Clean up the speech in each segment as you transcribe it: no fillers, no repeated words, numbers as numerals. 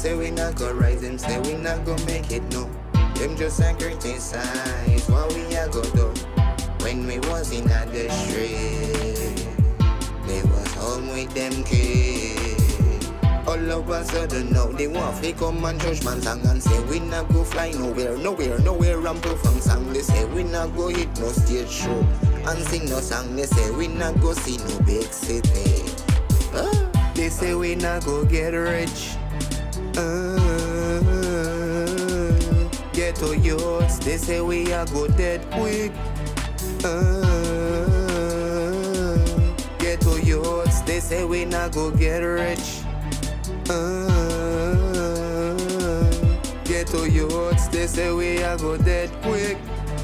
say we not go rise, them say we not go make it, no. Them just a criticize what we a go do. When we was in the street, they was home with them kids. All of a sudden now they want to come and judge man song and say we not go fly nowhere and perform song. They say we not go hit no stage show and sing no song. They say we not go see no big city. They say we not go get rich. Ghetto youths, they say we are go dead quick. Ghetto youths, they say we not go get rich. Ghetto youths, they say we are go dead quick.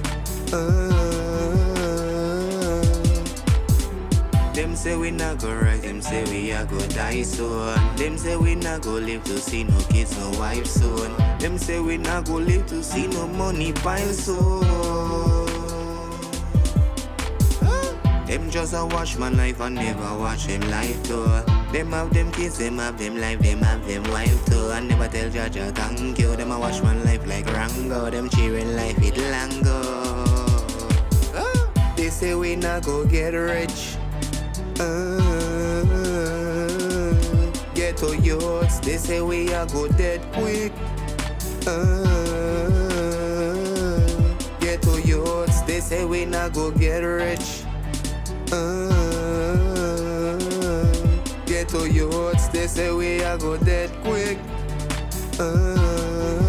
Them say we not go rise, them say we are go die soon. Them say we not go live to see no kids, no wife soon. Them say we not go live to see no money pile soon. Them just a watch my life and never watch them life too. Them have them kids, them have them life, them have them wife too. And never tell Jaja thank you. Them a watch my life like Rango. Them cheering life it Lango. They say we not go get rich. Ghetto youths, they say we are go dead quick. Ghetto youths, they say we not go get rich. Ghetto youths, they say we are go dead quick.